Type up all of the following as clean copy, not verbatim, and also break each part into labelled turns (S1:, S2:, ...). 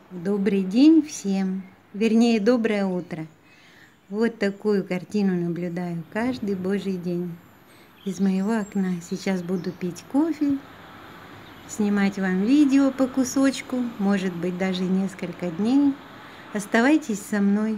S1: Добрый день всем, вернее, доброе утро. Вот такую картину наблюдаю каждый божий день. Из моего окна сейчас буду пить кофе, снимать вам видео по кусочку, может быть даже несколько дней. Оставайтесь со мной.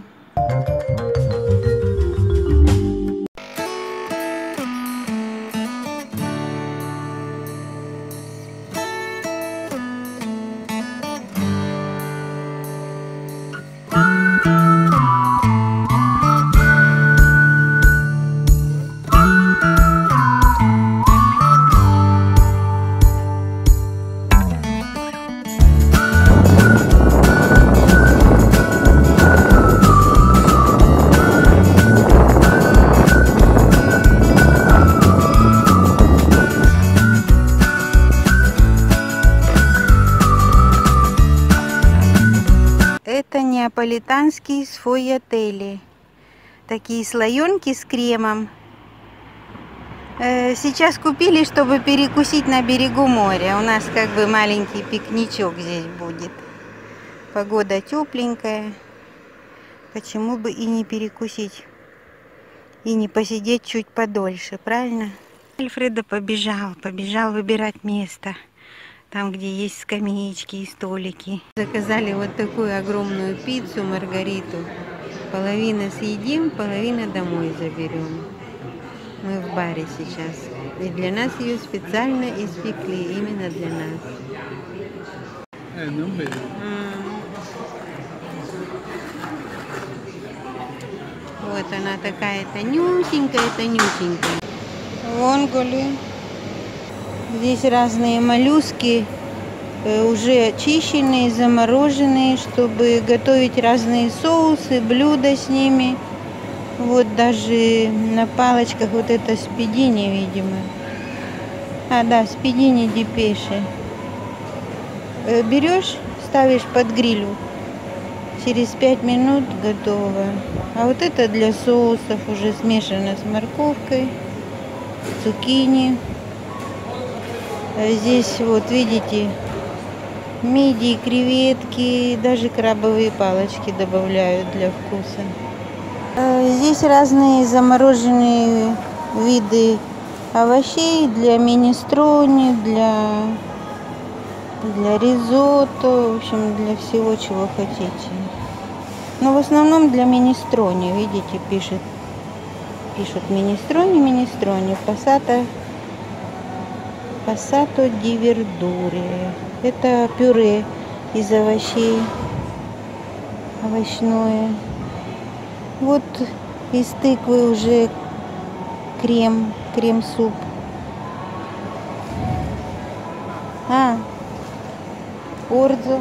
S1: Это неаполитанские сфойятели. Такие слоенки с кремом. Сейчас купили, чтобы перекусить на берегу моря. У нас как бы маленький пикничок здесь будет. Погода тепленькая. Почему бы и не перекусить? И не посидеть чуть подольше, правильно? Альфредо побежал выбирать место. Там, где есть скамеечки и столики. Заказали вот такую огромную пиццу Маргариту. Половину съедим, половину домой заберем. Мы в баре сейчас. И для нас ее специально испекли, именно для нас. Вот она такая тонюсенькая. Вонголи. Здесь разные моллюски, уже очищенные, замороженные, чтобы готовить разные соусы, блюда с ними. Вот даже на палочках вот это спидини, видимо. Да, спидини ди пеше. Берешь, ставишь под грилю. Через 5 минут готово. А вот это для соусов уже смешано с морковкой, цукини. Здесь вот видите, мидии, креветки, даже крабовые палочки добавляют для вкуса. Здесь разные замороженные виды овощей для минестрони, для ризотто, в общем, для всего, чего хотите. Но в основном для минестрони, видите, пишут минестрони, пассато ди вердуре. Это пюре из овощей, овощное. Вот из тыквы уже крем-суп. Орзо.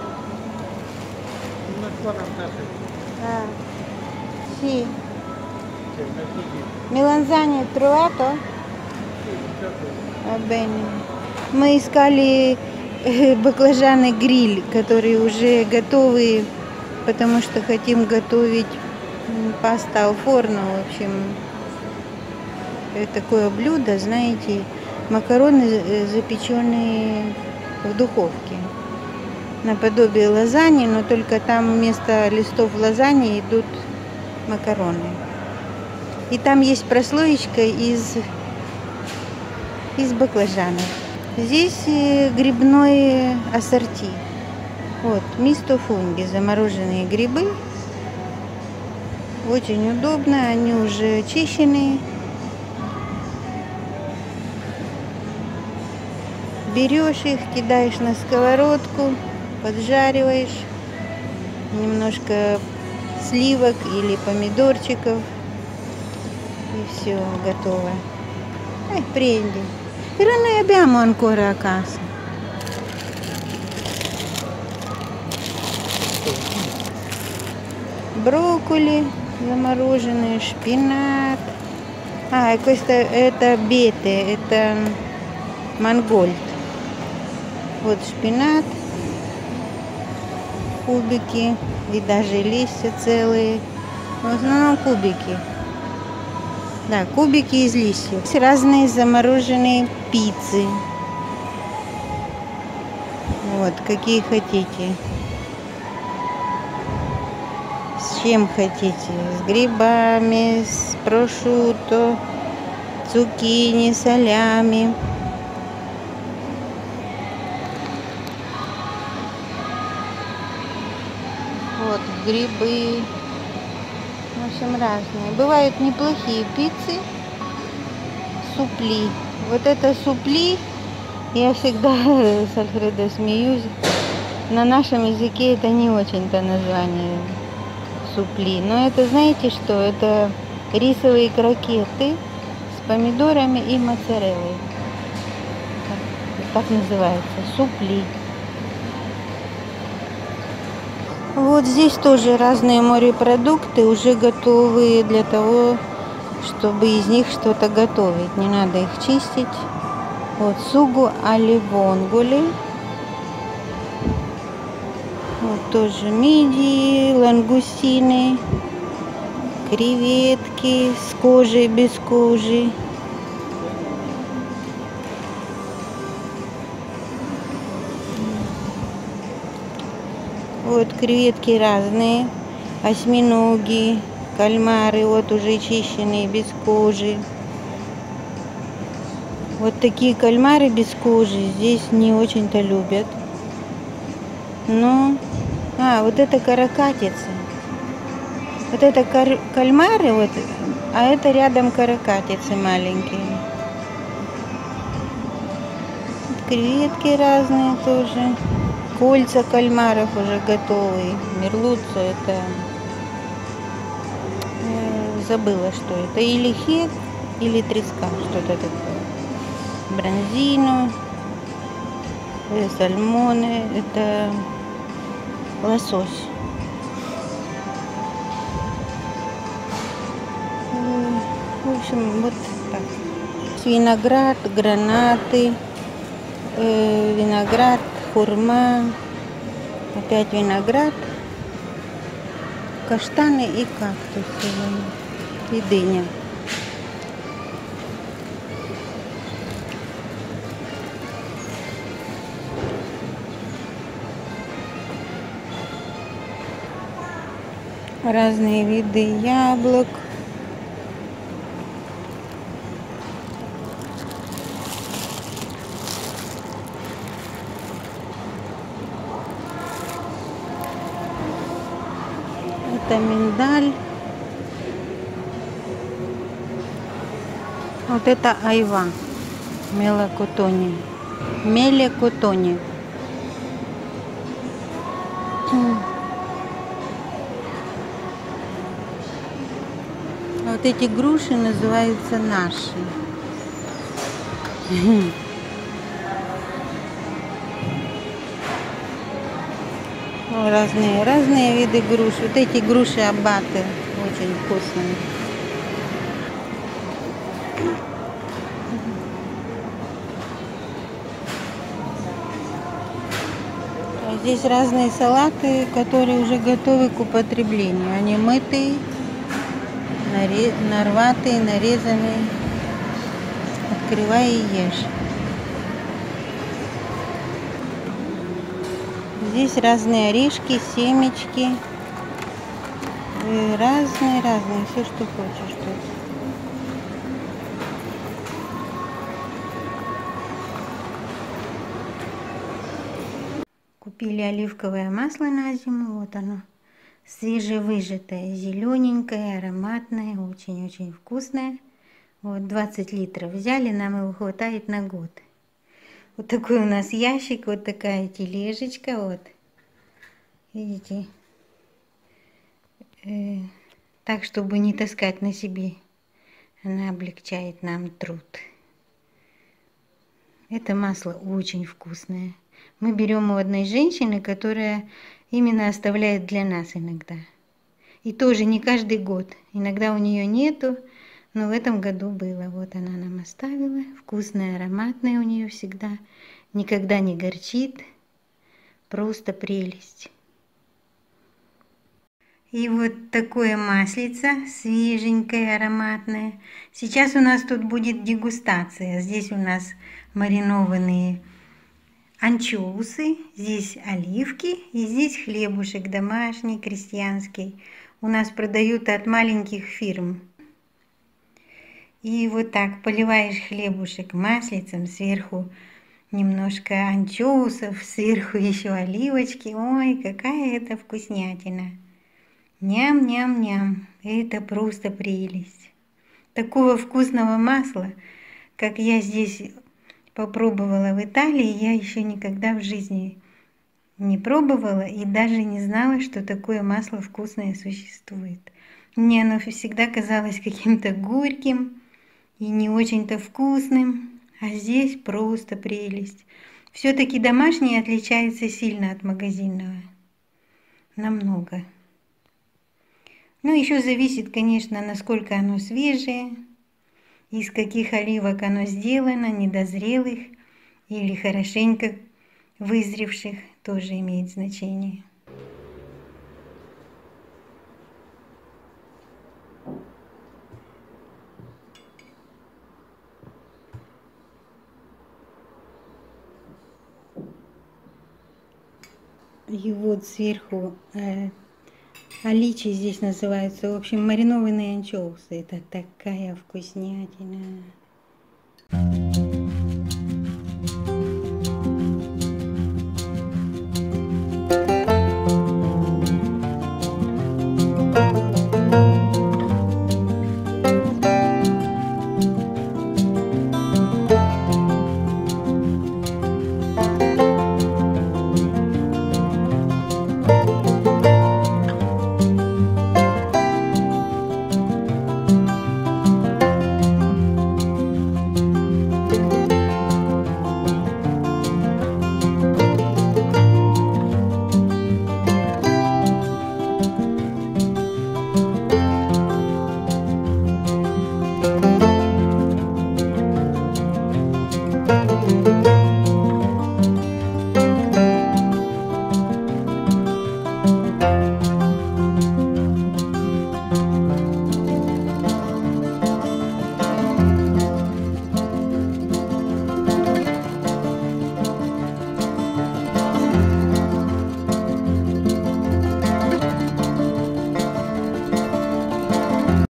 S1: Sì. Меланзани trovato? Мы искали баклажаны гриль, которые уже готовы, потому что хотим готовить паста аль форно. В общем, такое блюдо, знаете, макароны, запеченные в духовке. Наподобие лазаньи, но только там вместо листов лазаньи идут макароны. И там есть прослоечка из баклажанов. Здесь грибное ассорти. Вот, мисто фунги, замороженные грибы. Очень удобно, они уже очищенные. Берешь их, кидаешь на сковородку, поджариваешь. Немножко сливок или помидорчиков. И все, готово. Prendi. Però noi abbiamo ancora a casa. Брокколи замороженные, шпинат. Это бете, это мангольд. Вот шпинат, кубики и даже листья целые. В основном кубики. Да, кубики из листьев. Разные замороженные пиццы. Вот, какие хотите. С чем хотите? С грибами, с прошутто, цукини, солями. Вот грибы. В общем, разные. Бывают неплохие пиццы. Супли. Вот это супли. Я всегда с Альфредо смеюсь. На нашем языке это не очень-то название супли. Но это, знаете что? Это рисовые крокеты с помидорами и моцареллой. Так называется. Супли. Вот здесь тоже разные морепродукты, уже готовые для того, чтобы из них что-то готовить. Не надо их чистить. Вот сугу али вонгули. Вот тоже мидии, лангустины, креветки с кожей, без кожи. Вот креветки разные, осьминоги, кальмары, вот уже чищенные, без кожи. Вот такие кальмары без кожи здесь не очень-то любят. Но, вот это каракатица. Вот это кальмары, вот, а это рядом каракатицы маленькие. Вот креветки разные тоже. Кольца кальмаров уже готовые. Мерлуццо это... забыла, что это. Или хек, или треска. Что-то такое. Бронзино. Сальмоны. Это лосось. В общем, вот так. Виноград, гранаты. Виноград. Хурма, опять виноград, каштаны и кактусы, и дыня. Разные виды яблок. Это миндаль. Вот это айва. Мелакотони. Мелекотони. Вот эти груши называются наши. Разные виды груш. Вот эти груши аббаты очень вкусные. А здесь разные салаты, которые уже готовы к употреблению. Они мытые, нарватые, нарезанные. Открывай и ешь. Здесь разные орешки, семечки. Разные, все, что хочешь тут. Купили оливковое масло на зиму. Вот оно. Свежевыжатое, зелененькое, ароматное, очень-очень вкусное. Вот 20 литров взяли, нам его хватает на год. Вот такой у нас ящик, вот такая тележечка, вот. Видите? Так, чтобы не таскать на себе. Она облегчает нам труд. Это масло очень вкусное. Мы берем у одной женщины, которая именно оставляет для нас иногда. И тоже не каждый год. Иногда у нее нету, но в этом году было. Вот она нам оставила. Вкусное, ароматное у нее всегда. Никогда не горчит. Просто прелесть. И вот такое маслице, свеженькое, ароматное. Сейчас у нас тут будет дегустация. Здесь у нас маринованные анчоусы, здесь оливки и здесь хлебушек домашний, крестьянский. у нас продают от маленьких фирм. И вот так поливаешь хлебушек маслицем, сверху немножко анчоусов, сверху еще оливочки. Ой, какая это вкуснятина! Ням-ням-ням, это просто прелесть. Такого вкусного масла, как я здесь попробовала в Италии, я еще никогда в жизни не пробовала и даже не знала, что такое масло вкусное существует. Мне оно всегда казалось каким-то горьким и не очень-то вкусным, а здесь просто прелесть. Все-таки домашнее отличается сильно от магазинного. Намного. Ну, еще зависит, конечно, насколько оно свежее, из каких оливок оно сделано, недозрелых или хорошенько вызревших, тоже имеет значение. И вот сверху аличи здесь называются, в общем, маринованные анчоусы. Это такая вкуснятина.